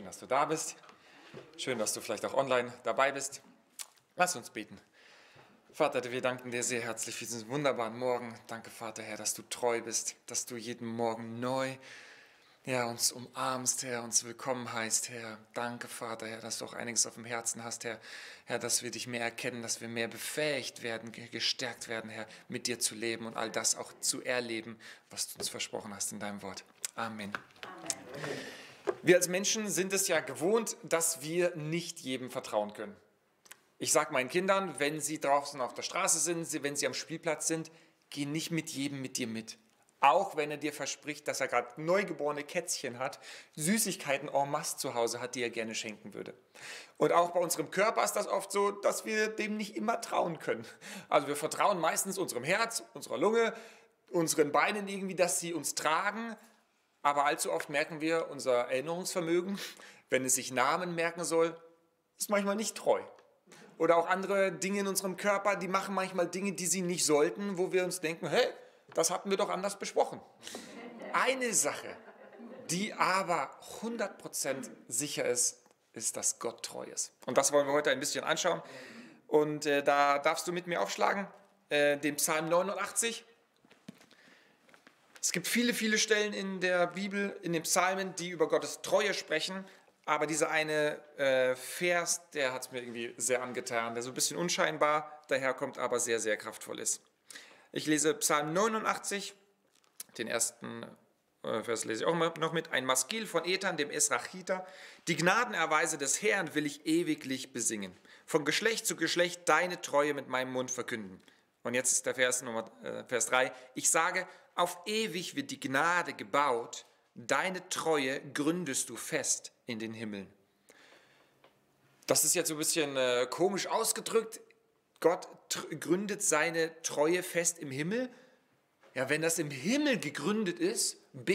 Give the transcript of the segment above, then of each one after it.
dass du da bist. Schön, dass du vielleicht auch online dabei bist. Lass uns beten. Vater, wir danken dir sehr herzlich für diesen wunderbaren Morgen. Danke, Vater, Herr, dass du treu bist, dass du jeden Morgen neu uns umarmst, Herr, uns willkommen heißt, Herr. Danke, Vater, Herr, dass du auch einiges auf dem Herzen hast, Herr. Herr, dass wir dich mehr erkennen, dass wir mehr befähigt werden, gestärkt werden, Herr, mit dir zu leben und all das auch zu erleben, was du uns versprochen hast in deinem Wort. Amen. Wir als Menschen sind es ja gewohnt, dass wir nicht jedem vertrauen können. Ich sage meinen Kindern, wenn sie draußen auf der Straße sind, wenn sie am Spielplatz sind, geh nicht mit jedem mit dir mit. Auch wenn er dir verspricht, dass er gerade neugeborene Kätzchen hat, Süßigkeiten en masse zu Hause hat, die er gerne schenken würde. Und auch bei unserem Körper ist das oft so, dass wir dem nicht immer trauen können. Also wir vertrauen meistens unserem Herz, unserer Lunge, unseren Beinen irgendwie, dass sie uns tragen. Aber allzu oft merken wir, unser Erinnerungsvermögen, wenn es sich Namen merken soll, ist manchmal nicht treu. Oder auch andere Dinge in unserem Körper, die machen manchmal Dinge, die sie nicht sollten, wo wir uns denken, hey, das hatten wir doch anders besprochen. Eine Sache, die aber 100% sicher ist, ist, dass Gott treu ist. Und das wollen wir heute ein bisschen anschauen. Und da darfst du mit mir aufschlagen, den Psalm 89. Es gibt viele, viele Stellen in der Bibel, in den Psalmen, die über Gottes Treue sprechen. Aber dieser eine Vers, der hat es mir irgendwie sehr angetan, der so ein bisschen unscheinbar daherkommt, aber sehr, sehr kraftvoll ist. Ich lese Psalm 89, den ersten Vers lese ich auch noch mit. Ein Maskil von Ethan, dem Esrachiter. Die Gnadenerweise des Herrn will ich ewiglich besingen. Von Geschlecht zu Geschlecht deine Treue mit meinem Mund verkünden. Und jetzt ist der Vers 3. Ich sage, auf ewig wird die Gnade gebaut, deine Treue gründest du fest in den Himmeln. Das ist jetzt so ein bisschen komisch ausgedrückt. Gott gründet seine Treue fest im Himmel. Ja, wenn das im Himmel begründet ist,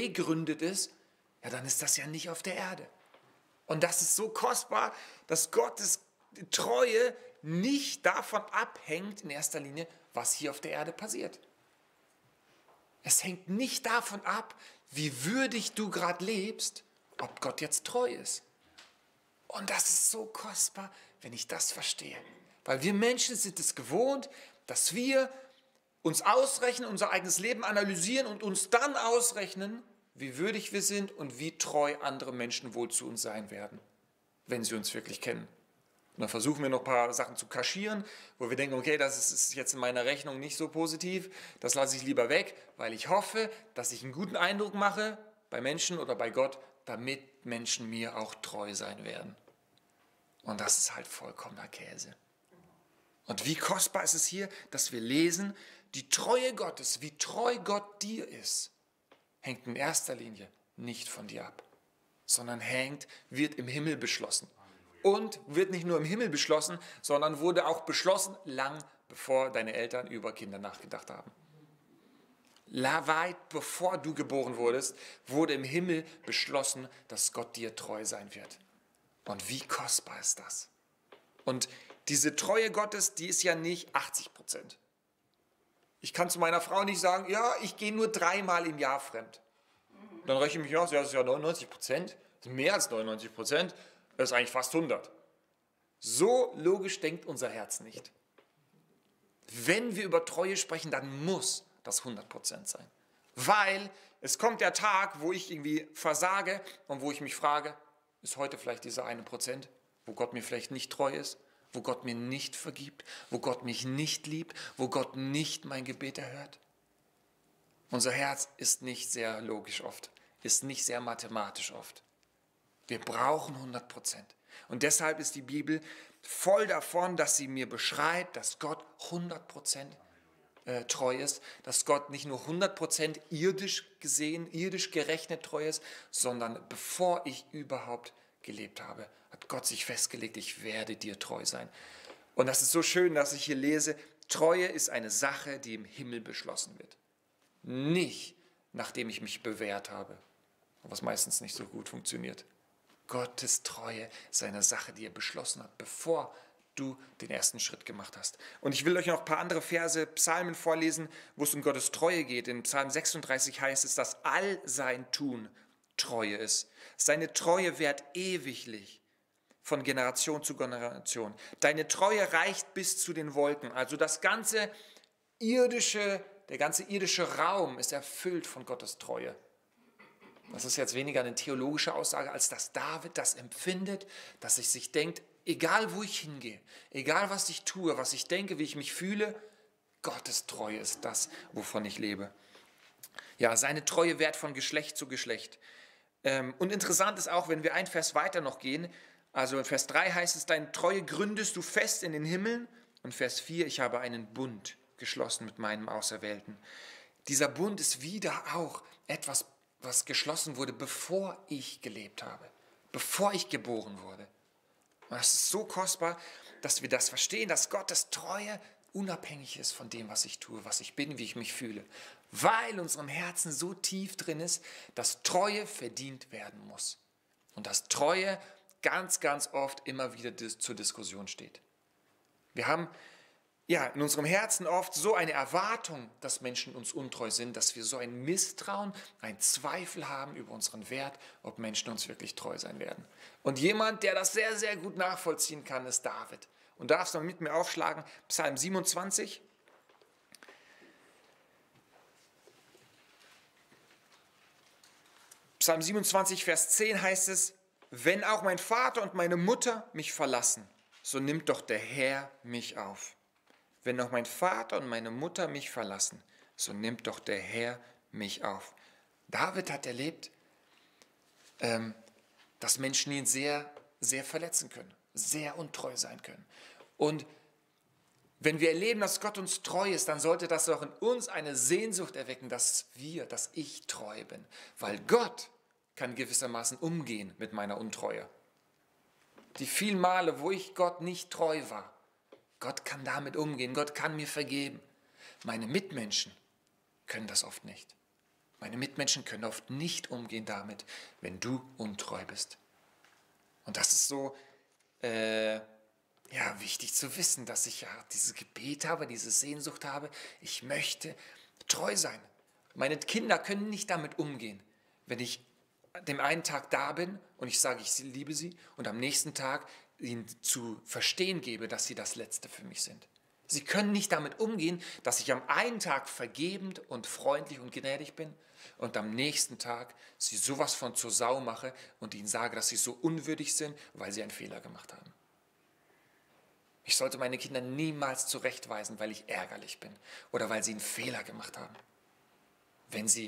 ja, dann ist das ja nicht auf der Erde. Und das ist so kostbar, dass Gottes Treue nicht davon abhängt, in erster Linie, was hier auf der Erde passiert. Es hängt nicht davon ab, wie würdig du gerade lebst, ob Gott jetzt treu ist. Und das ist so kostbar, wenn ich das verstehe. Weil wir Menschen sind es gewohnt, dass wir uns ausrechnen, unser eigenes Leben analysieren und uns dann ausrechnen, wie würdig wir sind und wie treu andere Menschen wohl zu uns sein werden, wenn sie uns wirklich kennen. Und dann versuchen wir noch ein paar Sachen zu kaschieren, wo wir denken, okay, das ist jetzt in meiner Rechnung nicht so positiv, das lasse ich lieber weg, weil ich hoffe, dass ich einen guten Eindruck mache bei Menschen oder bei Gott, damit Menschen mir auch treu sein werden. Und das ist halt vollkommener Käse. Und wie kostbar ist es hier, dass wir lesen, die Treue Gottes, wie treu Gott dir ist, hängt in erster Linie nicht von dir ab, sondern wird im Himmel beschlossen. Und wird nicht nur im Himmel beschlossen, sondern wurde auch beschlossen, lang bevor deine Eltern über Kinder nachgedacht haben. Weit bevor du geboren wurdest, wurde im Himmel beschlossen, dass Gott dir treu sein wird. Und wie kostbar ist das? Und diese Treue Gottes, die ist ja nicht 80%. Ich kann zu meiner Frau nicht sagen, ja, ich gehe nur 3-mal im Jahr fremd. Dann rechne ich mich aus, ja, das ist ja 99%, das ist mehr als 99%, das ist eigentlich fast 100. So logisch denkt unser Herz nicht. Wenn wir über Treue sprechen, dann muss das 100% sein. Weil es kommt der Tag, wo ich irgendwie versage und wo ich mich frage, ist heute vielleicht dieser 1%, wo Gott mir vielleicht nicht treu ist, wo Gott mir nicht vergibt, wo Gott mich nicht liebt, wo Gott nicht mein Gebet erhört? Unser Herz ist nicht sehr logisch oft, ist nicht sehr mathematisch oft. Wir brauchen 100%. Und deshalb ist die Bibel voll davon, dass sie mir beschreibt, dass Gott 100% treu ist, dass Gott nicht nur 100% irdisch gesehen, irdisch gerechnet treu ist, sondern bevor ich überhaupt gelebt habe, hat Gott sich festgelegt, ich werde dir treu sein. Und das ist so schön, dass ich hier lese, Treue ist eine Sache, die im Himmel beschlossen wird. Nicht, nachdem ich mich bewährt habe, was meistens nicht so gut funktioniert. Gottes Treue ist eine Sache, die er beschlossen hat, bevor du den ersten Schritt gemacht hast. Und ich will euch noch ein paar andere Verse, Psalmen vorlesen, wo es um Gottes Treue geht. In Psalm 36 heißt es, dass all sein Tun Treue ist. Seine Treue währt ewiglich von Generation zu Generation. Deine Treue reicht bis zu den Wolken. Also der ganze irdische Raum ist erfüllt von Gottes Treue. Das ist jetzt weniger eine theologische Aussage, als dass David das empfindet, dass er sich denkt, egal wo ich hingehe, egal was ich tue, was ich denke, wie ich mich fühle, Gottes Treue ist das, wovon ich lebe. Ja, seine Treue währt von Geschlecht zu Geschlecht. Und interessant ist auch, wenn wir ein Vers weiter noch gehen, also in Vers 3 heißt es, deine Treue gründest du fest in den Himmeln. Und Vers 4, ich habe einen Bund geschlossen mit meinem Auserwählten. Dieser Bund ist wieder auch etwas, was geschlossen wurde, bevor ich gelebt habe, bevor ich geboren wurde. Und das ist so kostbar, dass wir das verstehen, dass Gottes Treue unabhängig ist von dem, was ich tue, was ich bin, wie ich mich fühle. Weil in unserem Herzen so tief drin ist, dass Treue verdient werden muss. Und dass Treue ganz, ganz oft immer wieder zur Diskussion steht. Wir haben in unserem Herzen oft so eine Erwartung, dass Menschen uns untreu sind, dass wir so ein Misstrauen, ein Zweifel haben über unseren Wert, ob Menschen uns wirklich treu sein werden. Und jemand, der das sehr, sehr gut nachvollziehen kann, ist David. Und darfst du mit mir aufschlagen, Psalm 27. Psalm 27, Vers 10 heißt es, wenn auch mein Vater und meine Mutter mich verlassen, so nimmt doch der Herr mich auf. Wenn auch mein Vater und meine Mutter mich verlassen, so nimmt doch der Herr mich auf. David hat erlebt, dass Menschen ihn sehr, sehr verletzen können, sehr untreu sein können. Und wenn wir erleben, dass Gott uns treu ist, dann sollte das auch in uns eine Sehnsucht erwecken, dass ich treu bin. Weil Gott kann gewissermaßen umgehen mit meiner Untreue. Die vielen Male, wo ich Gott nicht treu war, Gott kann damit umgehen, Gott kann mir vergeben. Meine Mitmenschen können das oft nicht. Meine Mitmenschen können oft nicht umgehen damit, wenn du untreu bist. Und das ist so wichtig zu wissen, dass ich dieses Gebet habe, diese Sehnsucht habe. Ich möchte treu sein. Meine Kinder können nicht damit umgehen, wenn ich dem einen Tag da bin und ich sage, ich liebe sie und am nächsten Tag ihnen zu verstehen gebe, dass sie das Letzte für mich sind. Sie können nicht damit umgehen, dass ich am einen Tag vergebend und freundlich und gnädig bin und am nächsten Tag sie sowas von zur Sau mache und ihnen sage, dass sie so unwürdig sind, weil sie einen Fehler gemacht haben. Ich sollte meine Kinder niemals zurechtweisen, weil ich ärgerlich bin oder weil sie einen Fehler gemacht haben. Wenn sie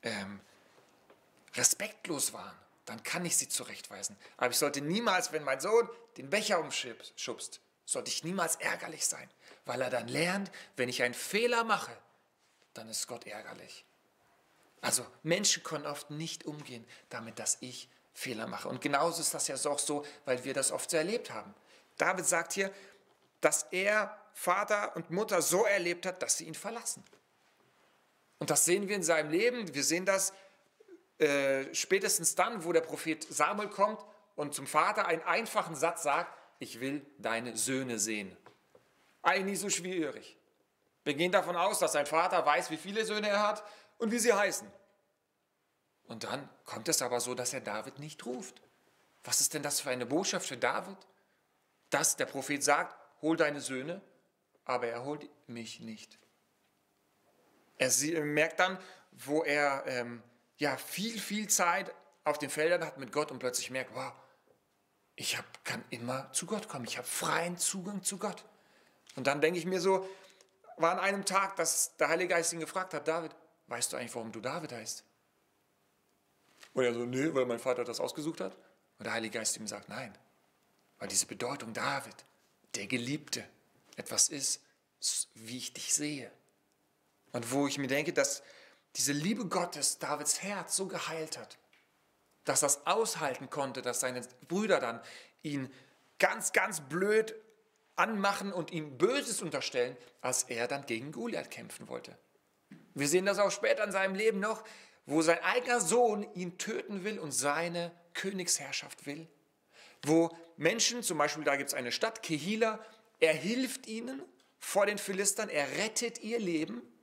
respektlos waren, dann kann ich sie zurechtweisen. Aber ich sollte niemals, wenn mein Sohn den Becher umschubst, sollte ich niemals ärgerlich sein, weil er dann lernt, wenn ich einen Fehler mache, dann ist Gott ärgerlich. Also Menschen können oft nicht umgehen damit, dass ich Fehler mache. Und genauso ist das ja auch so, weil wir das oft so erlebt haben. David sagt hier, dass er Vater und Mutter so erlebt hat, dass sie ihn verlassen. Und das sehen wir in seinem Leben. Wir sehen das spätestens dann, wo der Prophet Samuel kommt und zum Vater einen einfachen Satz sagt, ich will deine Söhne sehen. Eigentlich nicht so schwierig. Wir gehen davon aus, dass sein Vater weiß, wie viele Söhne er hat und wie sie heißen. Und dann kommt es aber so, dass er David nicht ruft. Was ist denn das für eine Botschaft für David? Dass der Prophet sagt, hol deine Söhne, aber er holt mich nicht. Er merkt dann, wo er viel Zeit auf den Feldern hat mit Gott und plötzlich merkt, wow, kann immer zu Gott kommen, ich habe freien Zugang zu Gott. Und dann denke ich mir so, war an einem Tag, dass der Heilige Geist ihn gefragt hat, David, weißt du eigentlich, warum du David heißt? Und er so, nee, weil mein Vater das ausgesucht hat. Und der Heilige Geist ihm sagt, nein, weil diese Bedeutung David, der Geliebte, etwas ist, wie ich dich sehe. Und wo ich mir denke, dass diese Liebe Gottes Davids Herz so geheilt hat, dass das aushalten konnte, dass seine Brüder dann ihn ganz, ganz blöd anmachen und ihm Böses unterstellen, als er dann gegen Goliath kämpfen wollte. Wir sehen das auch später in seinem Leben noch, wo sein eigener Sohn ihn töten will und seine Königsherrschaft will. Wo Menschen, zum Beispiel da gibt es eine Stadt, Kehila, er hilft ihnen vor den Philistern, er rettet ihr Leben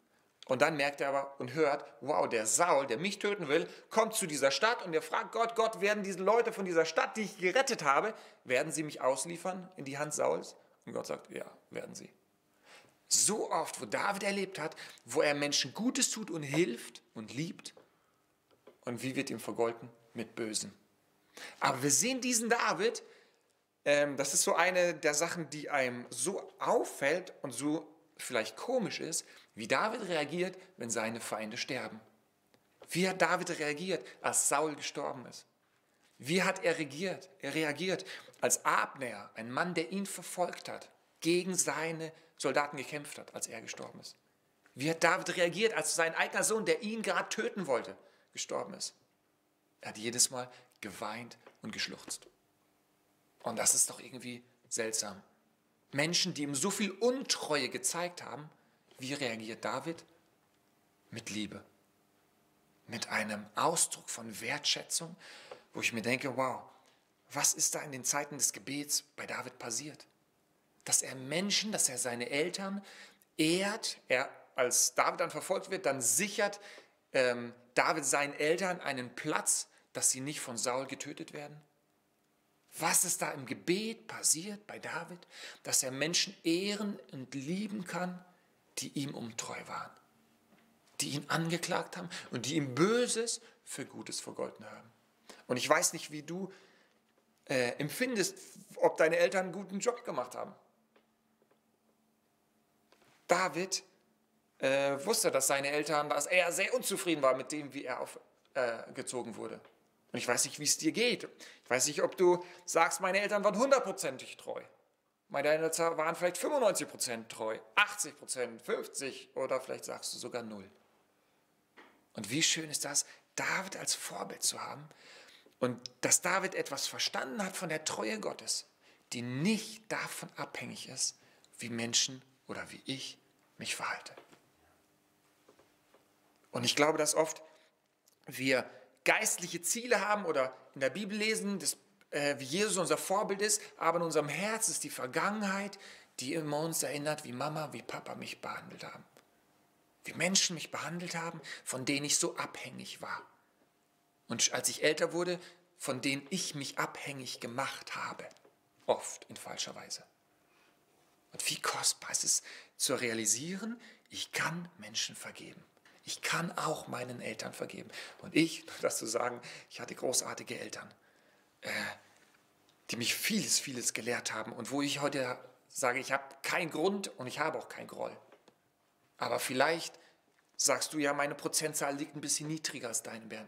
Und dann merkt er aber und hört, wow, der Saul, der mich töten will, kommt zu dieser Stadt und er fragt Gott, Gott, werden diese Leute von dieser Stadt, die ich gerettet habe, werden sie mich ausliefern in die Hand Sauls? Und Gott sagt, ja, werden sie. So oft, wo David erlebt hat, wo er Menschen Gutes tut und hilft und liebt. Und wie wird ihm vergolten? Mit Bösen. Aber wir sehen diesen David, das ist so eine der Sachen, die einem so auffällt und so vielleicht komisch ist, wie David reagiert, wenn seine Feinde sterben. Wie hat David reagiert, als Saul gestorben ist? Wie hat er reagiert? Er reagiert, als Abner, ein Mann, der ihn verfolgt hat, gegen seine Soldaten gekämpft hat, als er gestorben ist. Wie hat David reagiert, als sein eigener Sohn, der ihn gerade töten wollte, gestorben ist? Er hat jedes Mal geweint und geschluchzt. Und das ist doch irgendwie seltsam. Menschen, die ihm so viel Untreue gezeigt haben, wie reagiert David? Mit Liebe. Mit einem Ausdruck von Wertschätzung, wo ich mir denke, wow, was ist da in den Zeiten des Gebets bei David passiert? Dass er Menschen, dass er seine Eltern ehrt, als David dann verfolgt wird, dann sichert David seinen Eltern einen Platz, dass sie nicht von Saul getötet werden. Was ist da im Gebet passiert bei David, dass er Menschen ehren und lieben kann, die ihm untreu waren, die ihn angeklagt haben und die ihm Böses für Gutes vergolten haben. Und ich weiß nicht, wie du empfindest, ob deine Eltern einen guten Job gemacht haben. David wusste, dass seine Eltern, dass er sehr unzufrieden war mit dem, wie er aufgezogen wurde. Und ich weiß nicht, wie es dir geht. Ich weiß nicht, ob du sagst, meine Eltern waren 100%ig treu. Meine Eltern waren vielleicht 95% treu, 80%, 50% oder vielleicht sagst du sogar 0. Und wie schön ist das, David als Vorbild zu haben und dass David etwas verstanden hat von der Treue Gottes, die nicht davon abhängig ist, wie Menschen oder wie ich mich verhalte. Und ich glaube, dass oft wir geistliche Ziele haben oder in der Bibel lesen, wie Jesus unser Vorbild ist, aber in unserem Herz ist die Vergangenheit, die immer uns erinnert, wie Mama, wie Papa mich behandelt haben. Wie Menschen mich behandelt haben, von denen ich so abhängig war. Und als ich älter wurde, von denen ich mich abhängig gemacht habe. Oft in falscher Weise. Und wie kostbar ist es zu realisieren, ich kann Menschen vergeben. Ich kann auch meinen Eltern vergeben. Und das zu sagen, ich hatte großartige Eltern, die mich vieles gelehrt haben und wo ich heute sage, ich habe keinen Grund und ich habe auch keinen Groll. Aber vielleicht sagst du ja, meine Prozentzahl liegt ein bisschen niedriger als deine, Bernd.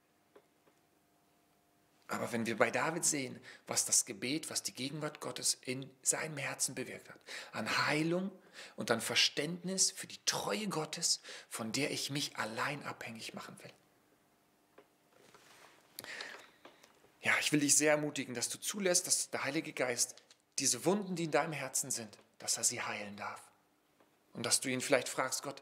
Aber wenn wir bei David sehen, was das Gebet, was die Gegenwart Gottes in seinem Herzen bewirkt hat, an Heilung und an Verständnis für die Treue Gottes, von der ich mich allein abhängig machen will. Ja, ich will dich sehr ermutigen, dass du zulässt, dass der Heilige Geist diese Wunden, die in deinem Herzen sind, dass er sie heilen darf. Und dass du ihn vielleicht fragst, Gott,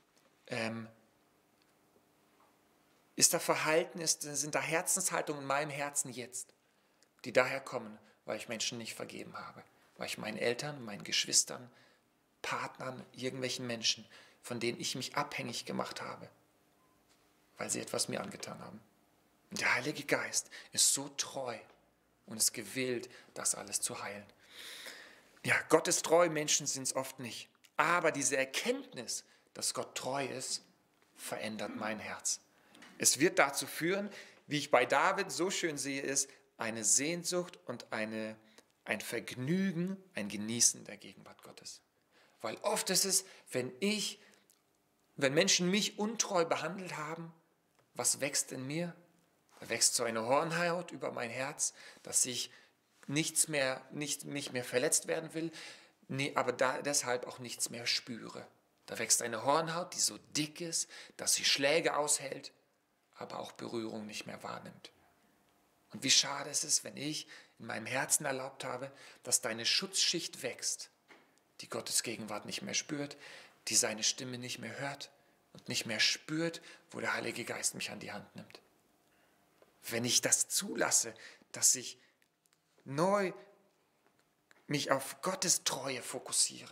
ist da Verhalten, sind da Herzenshaltungen in meinem Herzen jetzt, die daher kommen, weil ich Menschen nicht vergeben habe, weil ich meinen Eltern, meinen Geschwistern, Partnern, irgendwelchen Menschen, von denen ich mich abhängig gemacht habe, weil sie etwas mir angetan haben. Und der Heilige Geist ist so treu und ist gewillt, das alles zu heilen. Ja, Gott ist treu, Menschen sind es oft nicht. Aber diese Erkenntnis, dass Gott treu ist, verändert mein Herz. Es wird dazu führen, wie ich bei David so schön sehe, ist eine Sehnsucht und ein Vergnügen, ein Genießen der Gegenwart Gottes. Weil oft ist es, wenn Menschen mich untreu behandelt haben, was wächst in mir? Da wächst so eine Hornhaut über mein Herz, dass ich nicht mehr verletzt werden will, aber deshalb auch nichts mehr spüre. Da wächst eine Hornhaut, die so dick ist, dass sie Schläge aushält, aber auch Berührung nicht mehr wahrnimmt. Und wie schade ist es, wenn ich in meinem Herzen erlaubt habe, dass deine Schutzschicht wächst, die Gottes Gegenwart nicht mehr spürt, die seine Stimme nicht mehr hört und nicht mehr spürt, wo der Heilige Geist mich an die Hand nimmt. Wenn ich das zulasse, dass ich neu mich auf Gottes Treue fokussiere,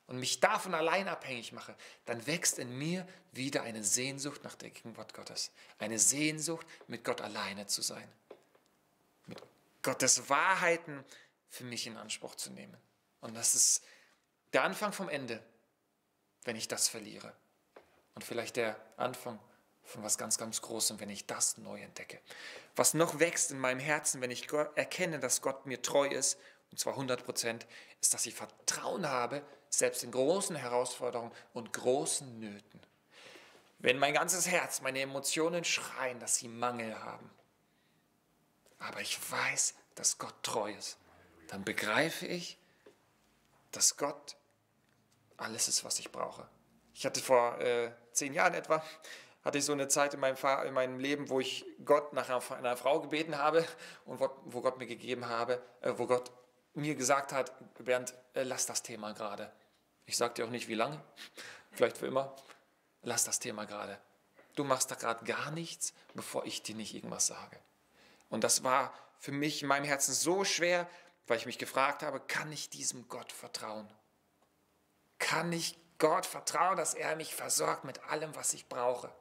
und mich davon allein abhängig mache, dann wächst in mir wieder eine Sehnsucht nach der Gegenwart Gottes. Eine Sehnsucht, mit Gott alleine zu sein. Mit Gottes Wahrheiten für mich in Anspruch zu nehmen. Und das ist der Anfang vom Ende, wenn ich das verliere. Und vielleicht der Anfang von was ganz, ganz Großem, wenn ich das neu entdecke. Was noch wächst in meinem Herzen, wenn ich erkenne, dass Gott mir treu ist, und zwar 100%, ist, dass ich Vertrauen habe, selbst in großen Herausforderungen und großen Nöten. Wenn mein ganzes Herz, meine Emotionen schreien, dass sie Mangel haben, aber ich weiß, dass Gott treu ist, dann begreife ich, dass Gott alles ist, was ich brauche. Ich hatte vor 10 Jahren etwa, hatte ich so eine Zeit in meinem Leben, wo ich Gott nach einer Frau gebeten habe und wo Gott mir gegeben habe, wo Gott mir gesagt hat, Bernd, lass das Thema gerade. Ich sage dir auch nicht, wie lange, vielleicht für immer. Lass das Thema gerade. Du machst da gerade gar nichts, bevor ich dir nicht irgendwas sage. Und das war für mich in meinem Herzen so schwer, weil ich mich gefragt habe, kann ich diesem Gott vertrauen? Kann ich Gott vertrauen, dass er mich versorgt mit allem, was ich brauche?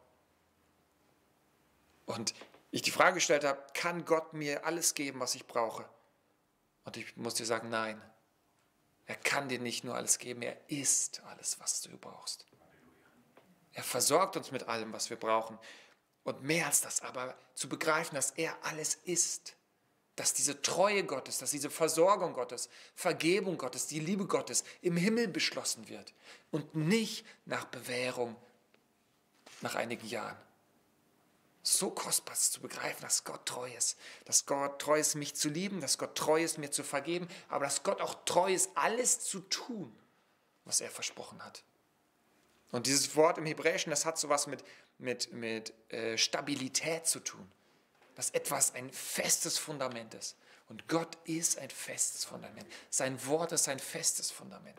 Und ich die Frage gestellt habe, kann Gott mir alles geben, was ich brauche? Und ich muss dir sagen, nein. Er kann dir nicht nur alles geben, er ist alles, was du brauchst. Er versorgt uns mit allem, was wir brauchen. Und mehr als das aber, zu begreifen, dass er alles ist. Dass diese Treue Gottes, dass diese Versorgung Gottes, Vergebung Gottes, die Liebe Gottes im Himmel beschlossen wird. Und nicht nach Bewährung nach einigen Jahren. So kostbar ist zu begreifen, dass Gott treu ist. Dass Gott treu ist, mich zu lieben, dass Gott treu ist, mir zu vergeben, aber dass Gott auch treu ist, alles zu tun, was er versprochen hat. Und dieses Wort im Hebräischen, das hat sowas mit Stabilität zu tun. Dass etwas ein festes Fundament ist. Und Gott ist ein festes Fundament. Sein Wort ist ein festes Fundament.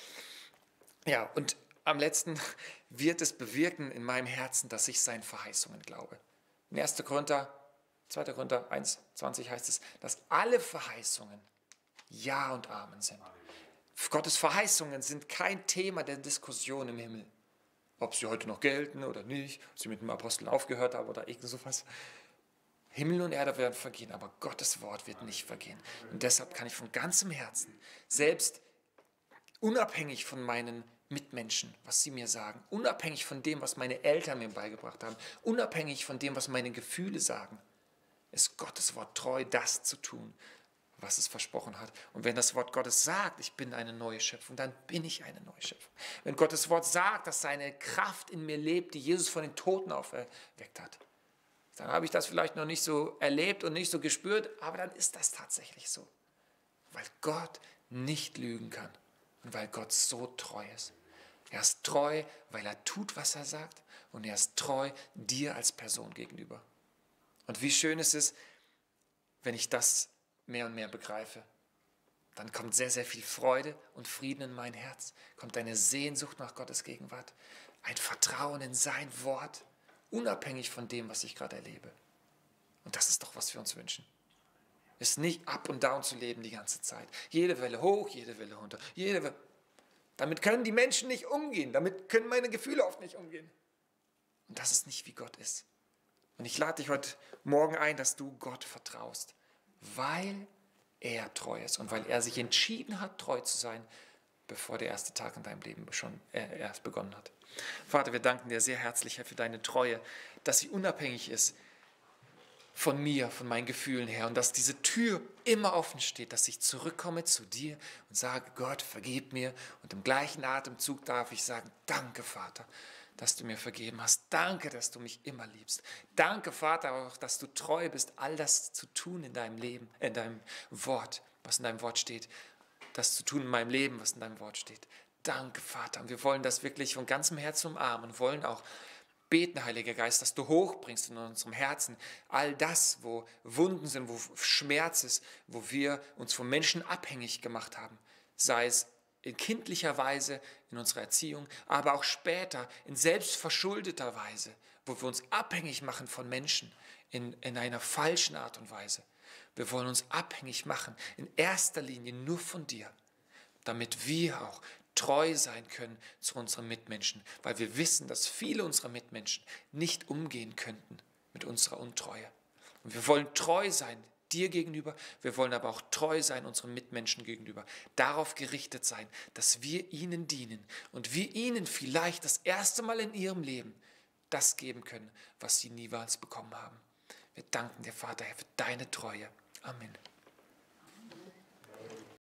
Ja, und am letzten wird es bewirken in meinem Herzen, dass ich seinen Verheißungen glaube. In 2. Korinther 1, 20 heißt es, dass alle Verheißungen Ja und Amen sind. Gottes Verheißungen sind kein Thema der Diskussion im Himmel. Ob sie heute noch gelten oder nicht, ob sie mit dem Apostel aufgehört haben oder irgend sowas. Himmel und Erde werden vergehen, aber Gottes Wort wird nicht vergehen. Und deshalb kann ich von ganzem Herzen, selbst unabhängig von meinen Mitmenschen, was sie mir sagen, unabhängig von dem, was meine Eltern mir beigebracht haben, unabhängig von dem, was meine Gefühle sagen, ist Gottes Wort treu, das zu tun, was es versprochen hat. Und wenn das Wort Gottes sagt, ich bin eine neue Schöpfung, dann bin ich eine neue Schöpfung. Wenn Gottes Wort sagt, dass seine Kraft in mir lebt, die Jesus von den Toten auferweckt hat, dann habe ich das vielleicht noch nicht so erlebt und nicht so gespürt, aber dann ist das tatsächlich so. Weil Gott nicht lügen kann und weil Gott so treu ist. Er ist treu, weil er tut, was er sagt, und er ist treu dir als Person gegenüber. Und wie schön es ist, wenn ich das mehr und mehr begreife. Dann kommt sehr, sehr viel Freude und Frieden in mein Herz, kommt eine Sehnsucht nach Gottes Gegenwart, ein Vertrauen in sein Wort, unabhängig von dem, was ich gerade erlebe. Und das ist doch, was wir uns wünschen. Ist nicht up und down zu leben die ganze Zeit. Jede Welle hoch, jede Welle runter, jede Welle. Damit können die Menschen nicht umgehen. Damit können meine Gefühle oft nicht umgehen. Und das ist nicht, wie Gott ist. Und ich lade dich heute Morgen ein, dass du Gott vertraust, weil er treu ist und weil er sich entschieden hat, treu zu sein, bevor der erste Tag in deinem Leben schon erst begonnen hat. Vater, wir danken dir sehr herzlich, Herr, für deine Treue, dass sie unabhängig ist von mir, von meinen Gefühlen her, und dass diese Tür immer offen steht, dass ich zurückkomme zu dir und sage, Gott, vergib mir, und im gleichen Atemzug darf ich sagen, danke, Vater, dass du mir vergeben hast. Danke, dass du mich immer liebst. Danke, Vater, auch, dass du treu bist, all das zu tun in deinem Leben, in deinem Wort, was in deinem Wort steht, das zu tun in meinem Leben, was in deinem Wort steht. Danke, Vater. Und wir wollen das wirklich von ganzem Herzen umarmen und wollen auch beten, Heiliger Geist, dass du hochbringst in unserem Herzen all das, wo Wunden sind, wo Schmerz ist, wo wir uns von Menschen abhängig gemacht haben, sei es in kindlicher Weise in unserer Erziehung, aber auch später in selbstverschuldeter Weise, wo wir uns abhängig machen von Menschen in einer falschen Art und Weise. Wir wollen uns abhängig machen, in erster Linie nur von dir, damit wir auch treu sein können zu unseren Mitmenschen, weil wir wissen, dass viele unserer Mitmenschen nicht umgehen könnten mit unserer Untreue. Und wir wollen treu sein dir gegenüber, wir wollen aber auch treu sein unseren Mitmenschen gegenüber, darauf gerichtet sein, dass wir ihnen dienen und wir ihnen vielleicht das erste Mal in ihrem Leben das geben können, was sie niemals bekommen haben. Wir danken dir, Vater, Herr, für deine Treue. Amen.